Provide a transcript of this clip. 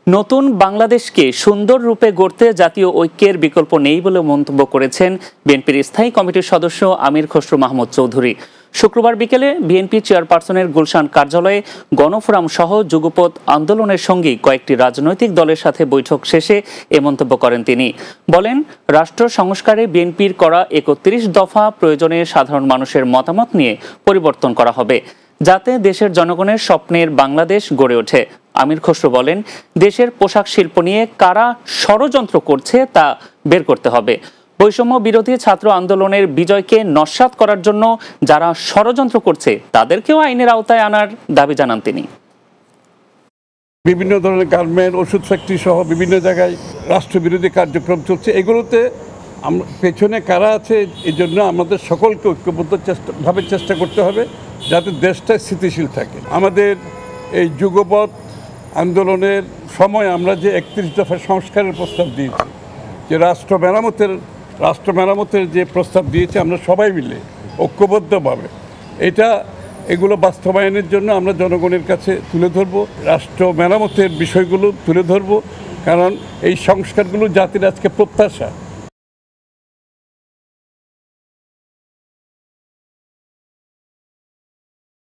নতুন বাংলাদেশকে সুন্দর রূপে গড়তে জাতীয় ঐক্যের বিকল্প নেই বলে মন্তব্য করেছেন বিএনপির স্থায়ী কমিটির সদস্য আমির খসরু মাহমুদ চৌধুরী। শুক্রবার বিকেলে বিএনপি চেয়ারপারসনের গুলশান কার্যালয়ে গণফোরাম সহ যুগপৎ আন্দোলনের সঙ্গে কয়েকটি রাজনৈতিক দলের সাথে বৈঠক শেষে এ মন্তব্য করেন তিনি। বলেন, রাষ্ট্র সংস্কারে বিএনপির করা ৩১ দফা প্রয়োজনে সাধারণ মানুষের মতামত নিয়ে পরিবর্তন করা হবে, যাতে দেশের জনগণের স্বপ্নের বাংলাদেশ গড়ে ওঠে। আমির খসরু বলেন, দেশের পোশাক শিল্প নিয়ে কারা ষড়যন্ত্র করছে তা বের করতে হবে। বৈষম্য বিরোধী ছাত্র আন্দোলনের বিজয়কে নস্যাৎ করার জন্য যারা ষড়যন্ত্র করছে তাদেরকেও আইনের আওতায় আনার দাবি জানান তিনি। বিভিন্ন ধরনের গার্মেন্ট, ওষুধ ফ্যাক্টরি সহ বিভিন্ন জায়গায় রাষ্ট্রবিরোধী কার্যক্রম চলছে। এগুলোতে পেছনে কারা আছে, এই জন্য আমাদের সকলকে ঐক্যবদ্ধ চেষ্টা করতে হবে যাতে দেশটা স্থিতিশীল থাকে। আমাদের এই যুগপৎ আন্দোলনের সময় আমরা যে ৩১ দফা সংস্কারের প্রস্তাব দিয়েছি, যে রাষ্ট্র মেরামতের যে প্রস্তাব দিয়েছি আমরা সবাই মিলে ঐক্যবদ্ধভাবে এগুলো বাস্তবায়নের জন্য আমরা জনগণের কাছে তুলে ধরব, রাষ্ট্র মেরামতের বিষয়গুলো তুলে ধরব। কারণ এই সংস্কারগুলো জাতির আজকে প্রত্যাশা।